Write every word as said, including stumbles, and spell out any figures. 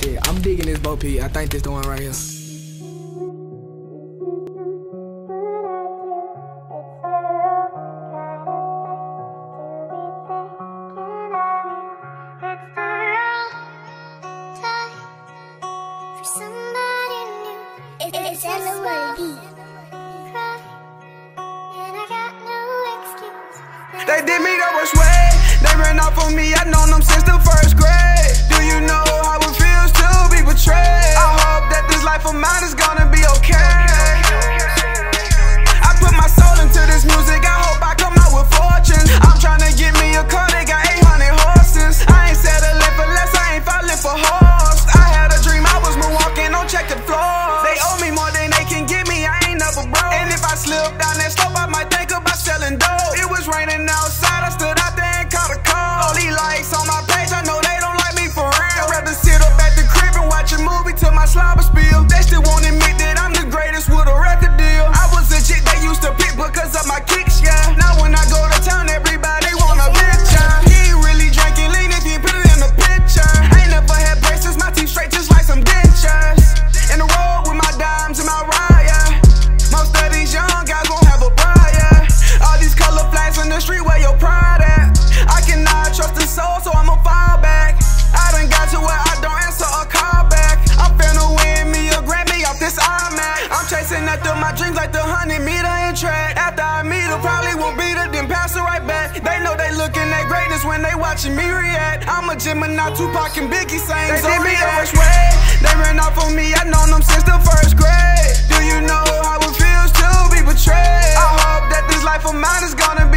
Shit, I'm digging this Bo Peep. I think this the one right here. It's L O D. They did me the worst way. They ran off on me, I known them since the first grade. Do you know how it feels to be betrayed? I hope that this life of mine is gonna be okay. I put my soul into this music, I hope I come out with fortune. I'm tryna get me a car, they got eight hundred horses. I ain't settling for less, I ain't falling for horse. I had a dream, I was moonwalking on checkered floors. They owe me more than they can give me, I ain't never broke. And if I slip down that slope, I might think about selling dope. It was raining outside, I stood out there and caught a call. Only likes on my page, I know they don't like me for real. I'd rather sit up at the crib and watch a movie till my slobber spill. They still won't admit that I'm the greatest with a record deal. I was a chick they used to pick because of my kicks, yeah. Now when I go to town, everybody wanna bitch, yeah. He ain't really drinking lean if you put it in the picture. I ain't never had braces, my teeth straight just like some dentures. In the road with my dimes and my ride, yeah. Most of these young guys gon' have a bride, yeah. All these color flags in the street, where your pride at? I cannot trust the soul, so I'ma fall back. I done got to where I don't answer a call back. I'm finna win me a Grammy off this iMac. I'm chasing after my dreams like the hundred meter in track. After I meet her, probably won't beat her, then pass her right back. They know they looking at greatness when they watching me react. I'm a Gemini, Tupac and Biggie same. They did me the worst way. They ran off on me, I known them since the first grade. Do you know how it feels to be betrayed? I hope that this life of mine is gonna be